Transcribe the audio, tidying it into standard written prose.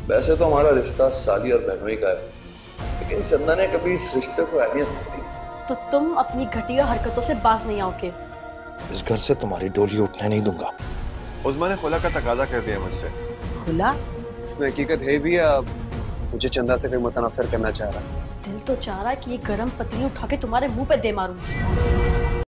वैसे तो हमारा रिश्ता साली और बहनोई का है, लेकिन चंदा ने कभी इस रिश्ते को अहमियत नहीं दी। तो तुम अपनी घटिया हरकतों से बाज नहीं आओगे। इस घर से तुम्हारी डोली उठने नहीं दूंगा। उस्मा ने खुला का तकाजा कर दिया मुझसे। खुला? इसमें हकीकत है भी या मुझे चंदा से कोई मुतनफिर करना चाह रहा है? दिल तो चाह रहा है कि ये गरम पतीली उठा के तुम्हारे मुंह पे दे मारूं।